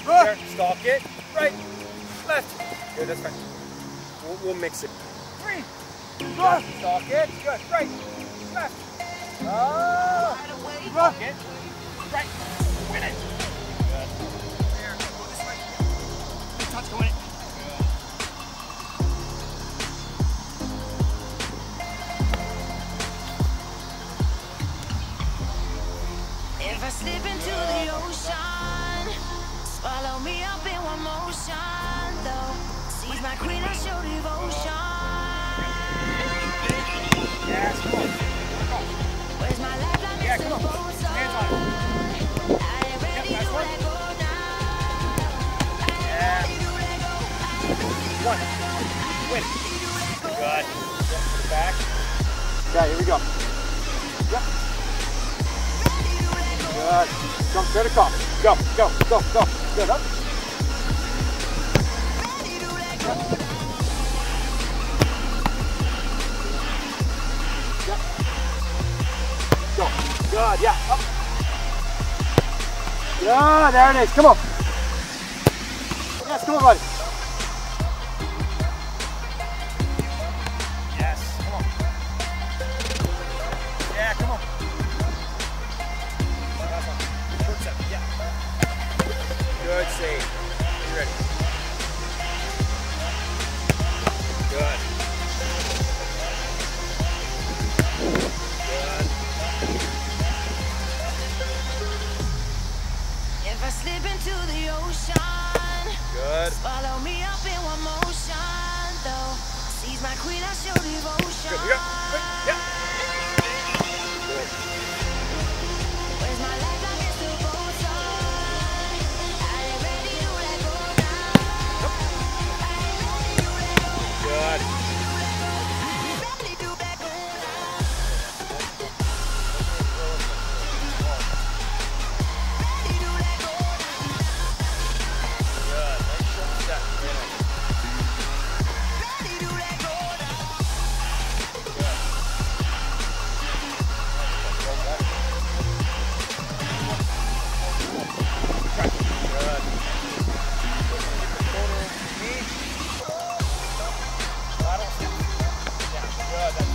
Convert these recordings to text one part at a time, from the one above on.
There, stalk it. Right, left. Good, that's fine. We'll mix it. 3. Good. Stalk it. Good. Right, left. Stalk it. Right. Win it. Good. There. Go this way. Touch. Go in it. If I slip into the ocean, swallow me up in one motion, though. Seize my queen, I show devotion. Yes, come on. Where's my lifeline? Yeah, come on. Hands on it. I ain't ready to let go now. Yeah. 1. Win. Good. Step to the back. Okay, here we go. Yep. Good. Jump straight across. Go, go, go, go. Good. Up. Yep. Go. Good. Yeah. Up. Good. There it is. Come on. Yes, come on, buddy. Yes. Come on. Yeah, come on. Yeah. Good save. You ready? Good. Good. If I slip into the ocean, Good. swallow me up in one motion, though. Seize my queen, I show devotion. Good. Yeah. Wait. Yeah. Good. Where's my lifeline? It's the boat on. I ain't ready to let go now. I ain't ready to let go. Good. Ready to let go now. Ready to let go now. Good. Nice short step. Very nice. Ready to let go now. Good. Good. Lateral step. Yeah. Good. That's it.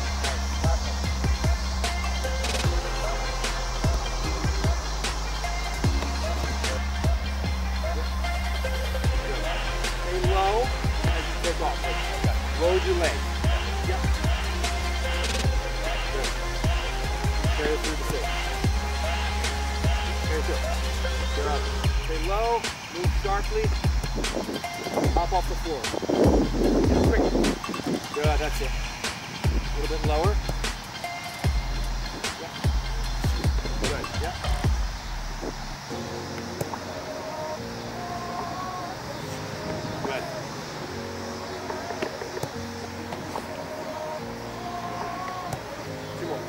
Stay low as you take off. Load your leg. Yep. Good. Carry it through the six. Carry it through. Good. Stay low. Move sharply. Hop off the floor. Quick. Good. That's it. A little bit lower. Yep. Good. Yep. Good. Two more.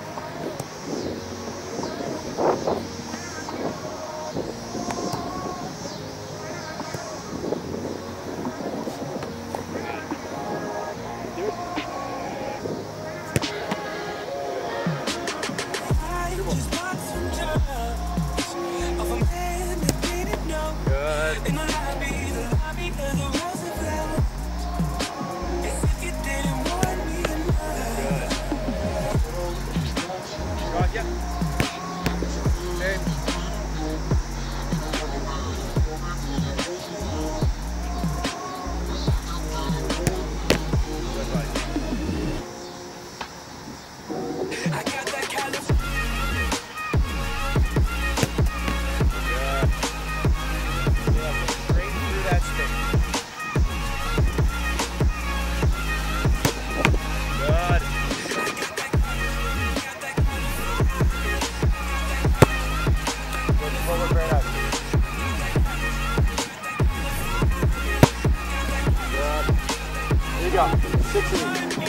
go. 6 and 8.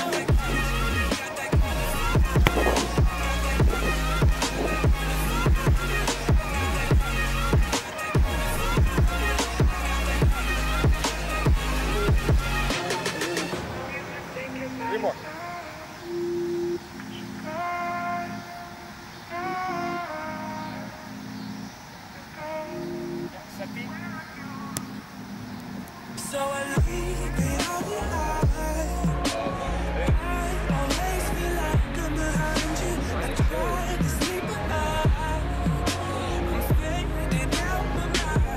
Three more. Set feet. So I leave it all behind. I always feel like I'm behind you. I try to sleep at night. I'm fading out my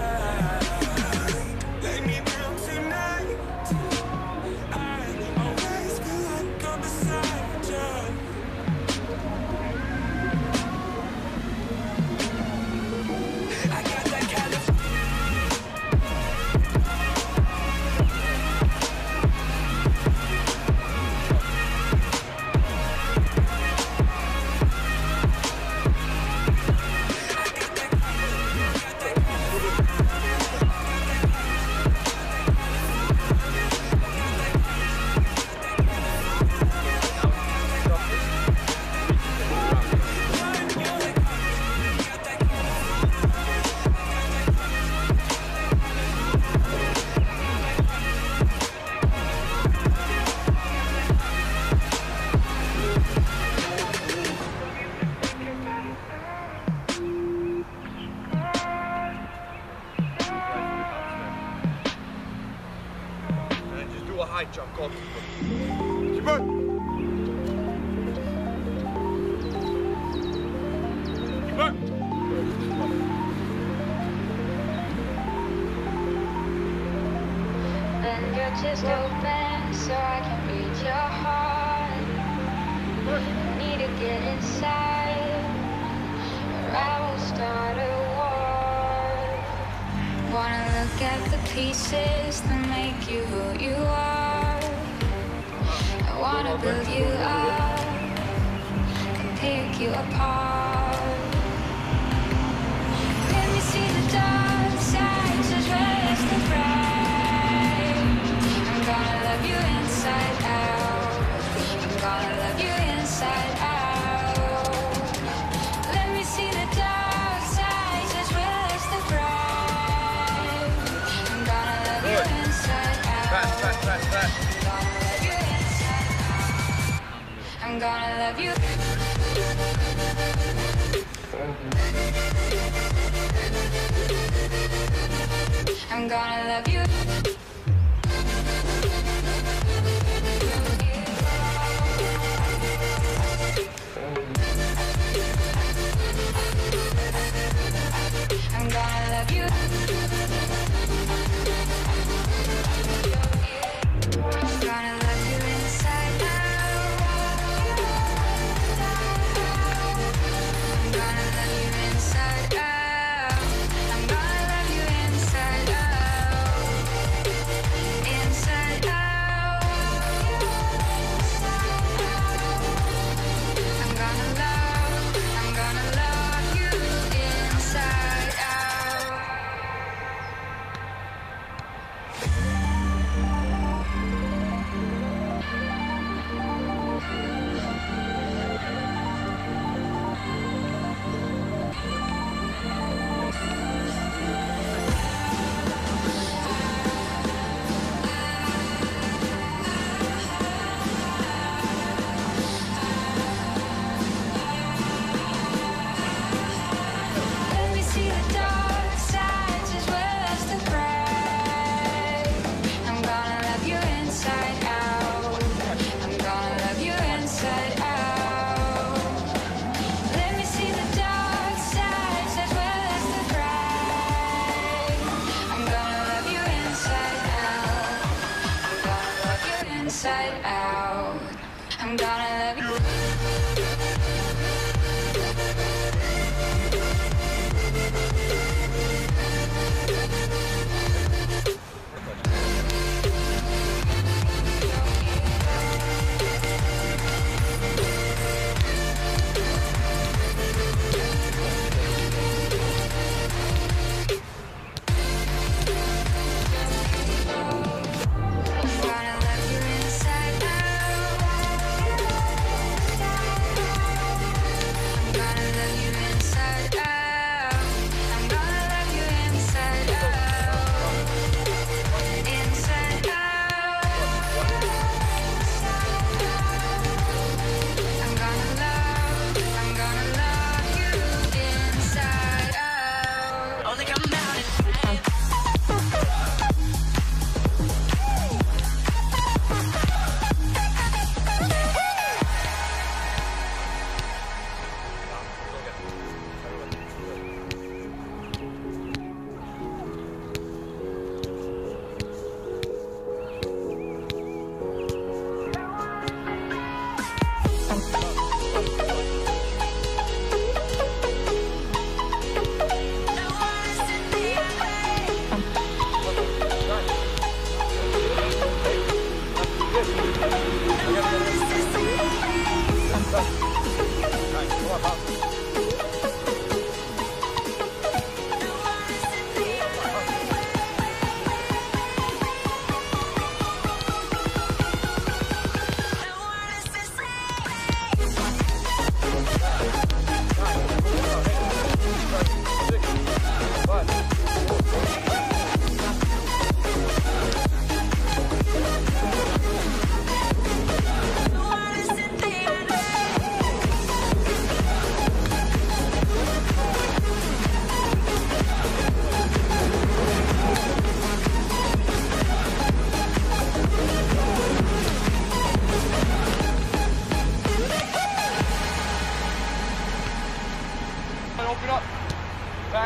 mind. Lay me down tonight. I always feel like I'm beside you. I got that kind of a high jump, go. Keep on. Keep on. Bend your chest open so I can read your heart. Need to get inside, or I will start a war. Wanna look at the pieces that make you who you are. I wanna build you up and pick you apart. Let me see the dark sides as well as the bright. I'm gonna love you inside out. I'm gonna love you inside out. Let me see the dark sides as well as the bright. I'm gonna love you inside out. Fast. I'm gonna love you. I'm gonna love you. I'm gonna love you. I'm gonna love you inside out. I'm gonna love you inside out. I'm gonna love you inside out. Inside out. I'm gonna love you inside out.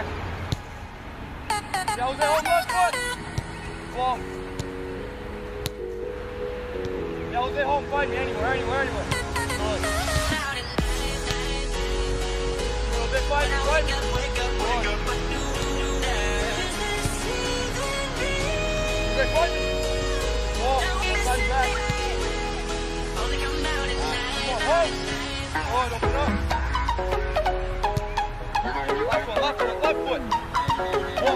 back. Jose, hold left foot. Ball. Jose, hold, fight me anywhere. Good. Jose, fight me. Jose, fight me. Ball, fight back. Hold. Open up. Left foot. Ball.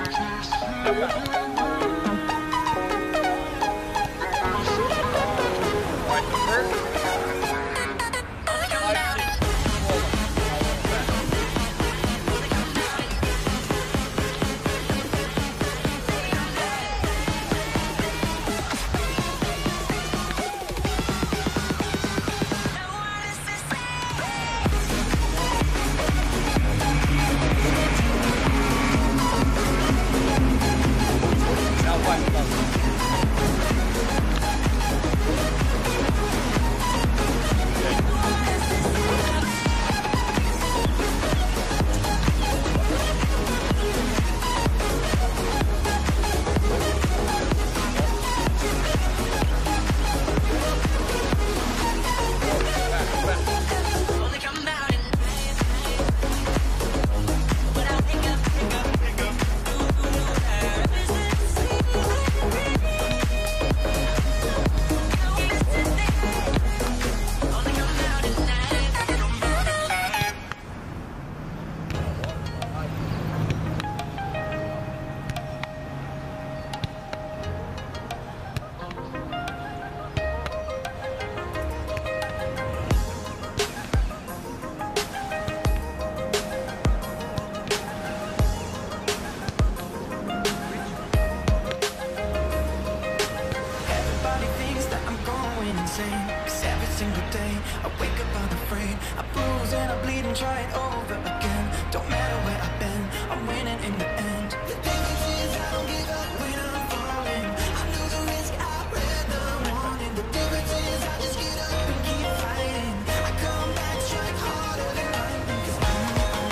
Cause every single day I wake up unafraid, I bruise and I bleed and try it over again. Don't matter where I've been, I'm winning in the end. The difference is I don't give up when I'm falling. I know the risk, I read the warning. The difference is I just get up and keep fighting. I come back, strike harder than lightning. Cause I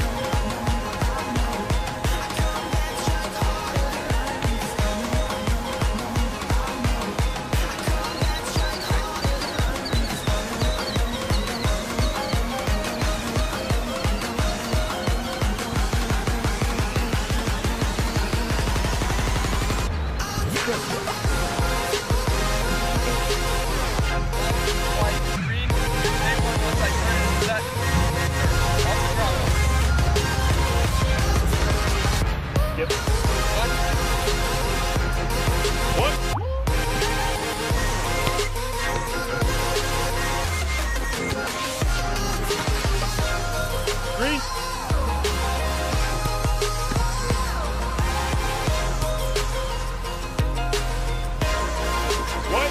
know I come back, strike harder than lightning. Cause I know I come back, strike harder than lightning. Yep. What? Green. What?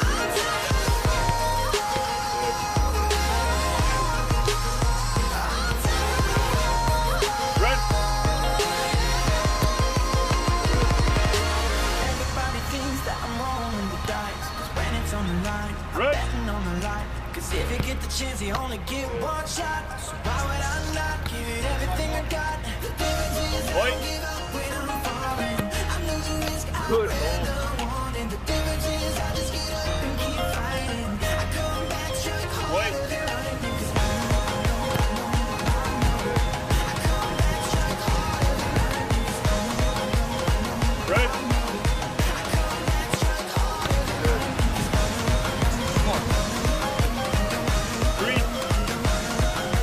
Red. Everybody thinks that I'm rolling the dice, 'cause when it's on the line, I'm Right. betting on the line. 'Cause if you get the chance, you only get one shot. So why would I not give it everything I got? The difference is I Right. don't give up when I'm falling. I know the risk, I Good. read the warning. The difference is I just get up and keep fighting. I come back, strike harder Right. than lightning. 'Cause I know I come back, strike harder than lightning. 'Cause I know Red. I come back, strike harder than lightning. 'Cause I know Green.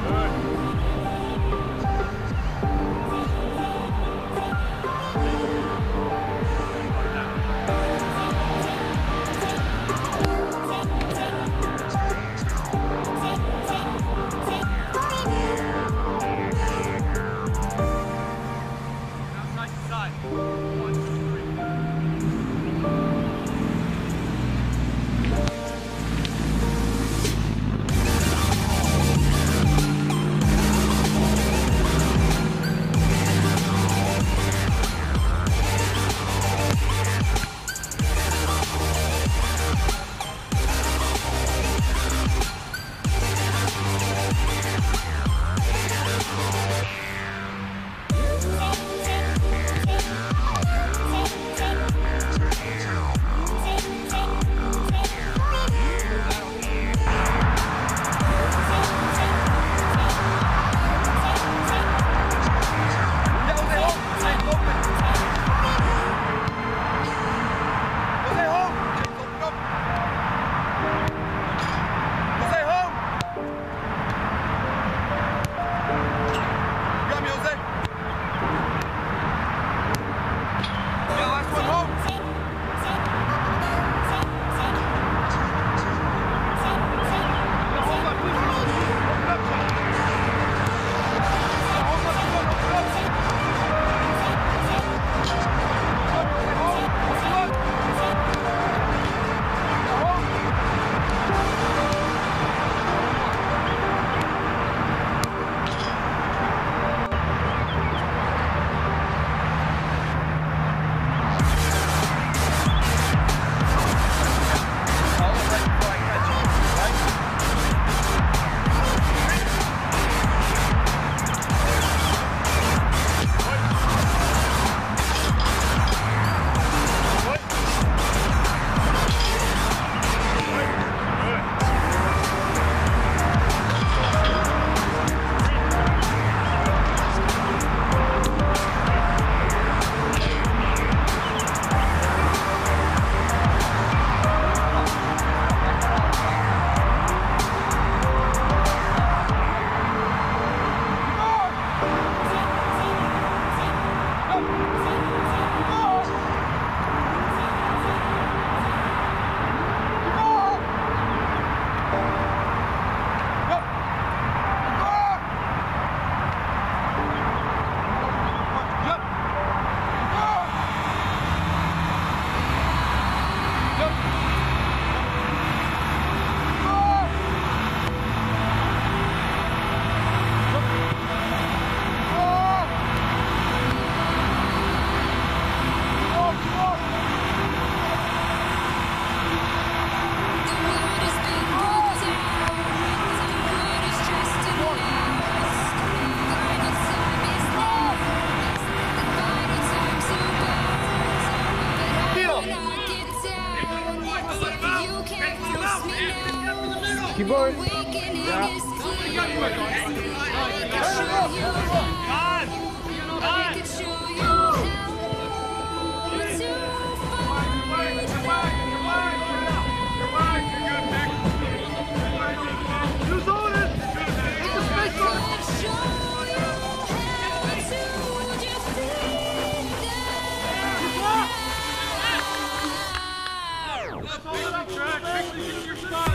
Keep going.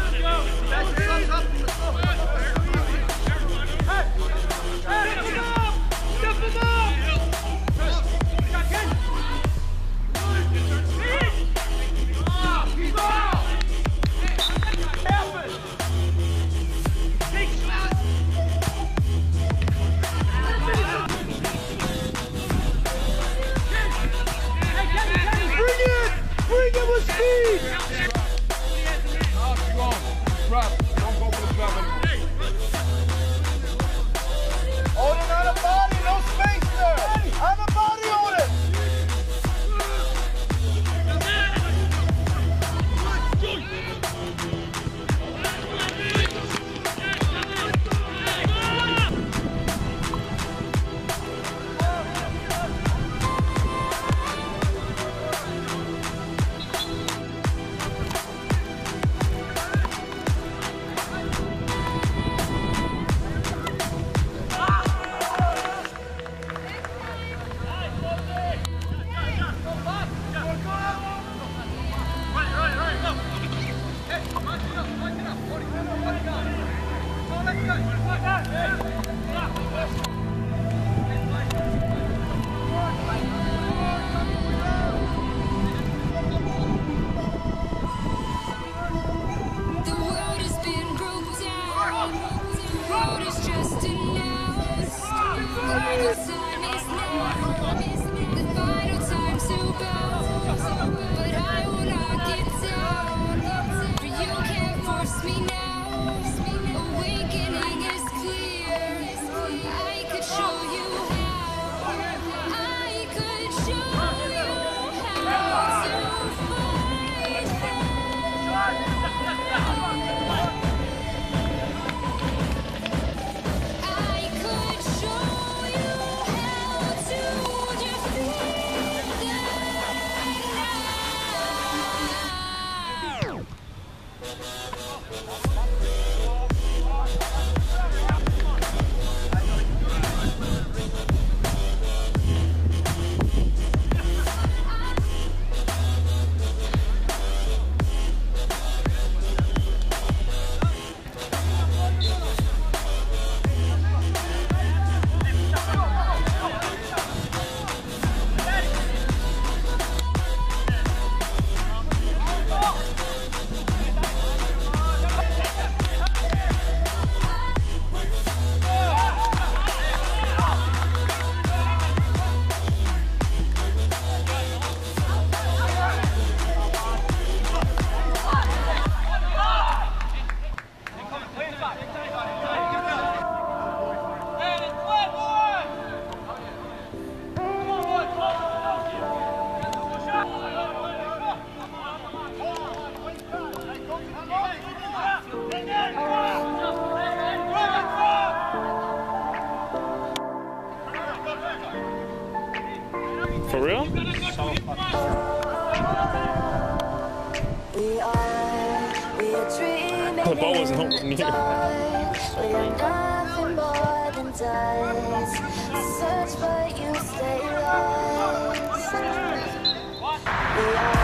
Hey! Hey! The world has been broke down. The road is just announced. The time is now. The final time to go. But I will not get down. For you can't force me now. Awakening is clear. I could show you how. I could show you how to find I could show you how to defeat them now. For real? The ball wasn't holding either. We are nothing more than dust. Search but you stay lost. We are